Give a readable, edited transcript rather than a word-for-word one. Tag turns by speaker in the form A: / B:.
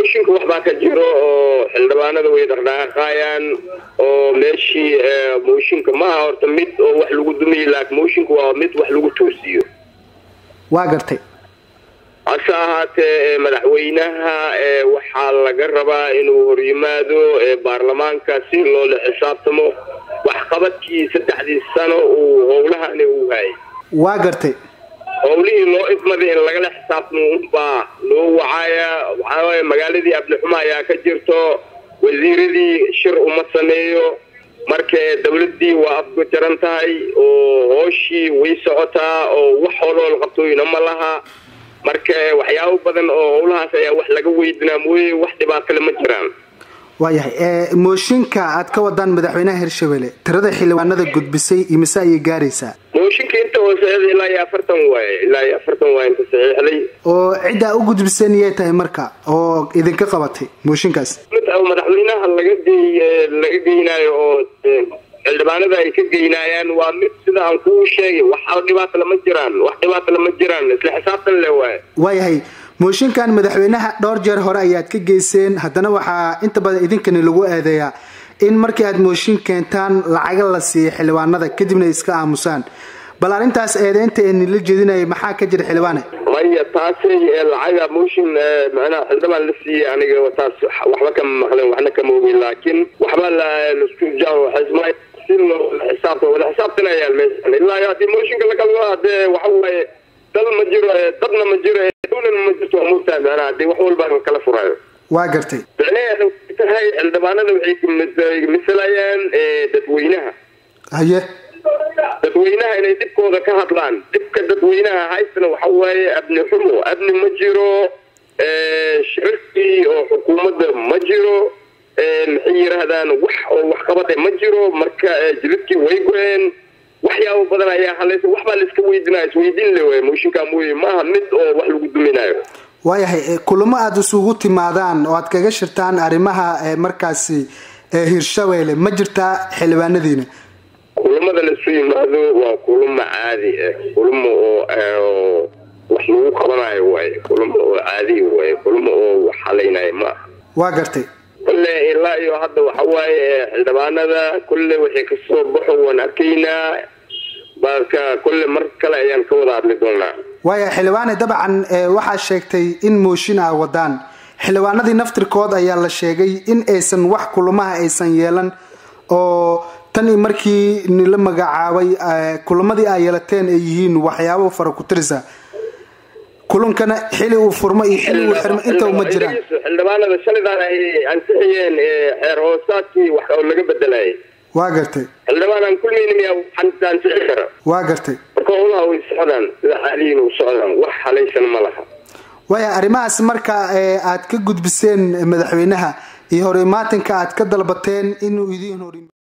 A: mooshinka waxbaa ka jiro oo xildhibaanada way dhaqdhaqaaqayaan oo meeshii mooshinka ma aha horta mid oo wax lagu dumiyo laakiin mooshinka waa mid wax lagu toosiyo.
B: waa gartay
A: hase ahaatee madaxweynaha waxaa laga rabaa inuu horyimaado baarlamaanka si loola xisaabtamo waxqabadkii 3 sano uu howlahan uu hayay.
B: waa gartay
A: howlihii loo idmaday in lagala xisaabtamo baa loo wacaya waxaa magaaladii abnixuma ayaa ka jirto wasiiradii shir uma sameeyo marka dawladii waa afgaran tahay oo hooshii way socotaa oo wax howlo qabtooyina ma laha marka waxyaabo badan oo howlahaas ayaa wax laga weydinaa mooyee wax dhibaato leh ma jiraan.
B: waayahay mooshinka aad ka wadaan madaxweynaha Hirshabelle tirada xildhibaanada gudbisay imisa ay gaaraysaa?
A: mooshinka inta hoose ilaa 40 waa inta saxiixday
B: oo cid u gudbiseen iyay tahay marka oo idinka qabatay mooshinkaas
A: madaxweynaha laga geynayo oo xildhibaanada ay ka geynayaan waa mid sida aan ku sheegay wax dhibaato lama jiraan isla xisaabtan leh
B: waayahay mooshinkan madaxweynaha dhowr jeer hore ayaad ka geyseen haddana waxaa inta badan idinkani lagu eedeeyaa in markii aad mooshin keentaan lacaga la siiyo xildhibaanada kadibna iska aamusaan bal arrintaas eedeynta ee la jeedinayay maxaa ka jira xildhibaane?
A: maya taasay lacaga mooshin macnaha xildhibaan la siiyay aniga taas waxba kama maqleen waxna kama ogin laakiin waxba la isku jaawo xismay sino xisaabtanayaan meeshan ilaa haddii mooshinka la kala wada waxa waaye dal ma jiro dadna ma jiro dowladna ma jirto mutaa macnaha haddii wax walba kala furayo.
B: waa gartay
A: tahay xildhibaanada waxay misalayaan dadweynaha
B: haye
A: dadweynaha inay dibkooda ka hadlaan dibka dadweynaha haysana waxa waaye abni ma jiro shirkii oo xukuumadda ma jiro maxay yiraahdaan wax qabad ma jiro marka jilibkii way go'een waxyaabo badan ayaa halaysa waxba la iska weydiin leeyahay mooshinka mooyee maaha mid oo wax lagu duminayo.
B: waayahay kulamo aad isugu timaadaan oo aad kaga shirtaan arrimaha markaasi Hirshabelle ma jirtaa xildhibaanadiina?
A: kulamada la soo yimaado waa kulamo caadi ah kulamo oo wax lagu qabanayo kulamo oo caadi kulamo oo xalaynayo ma.
B: waa gartay
A: kulle ilaa iyo hadda waxa waaye xildhibaanada kulle wixii ka soo baxo waan arkaynaa baarka kulle mar kale ayaan ka wada hadli doonaa.
B: waayahay xildhibaane dabcan waxaa sheegtay in mooshin ay wadaan xildhibaanadii naftirkood ayaa la sheegay in aysan wax kulamaha aysan yeelan oo tan markii la magacaabay kulamadii ay yeelateen ay yihiin waxyaabo fara ku tirisa kulankana xili uu furmo iyo xili uu xirmo inta uma jiraan.
A: xildhibaanada shalidan ay ansixiyeen xeer hoosaadkii wax oo laga bedelay.
B: waa gartay
A: xildhibaanan kulmeen miyaa xantaan sixir kara.
B: waa gartay
A: marka howlaha way socdaan sida xaliin u socdaan wax halaysan ma laha.
B: waayahay arrimahaas marka aad ka gudbiseen madaxweynaha iyo hore maatanka aad ka dalbateen inuu idin hor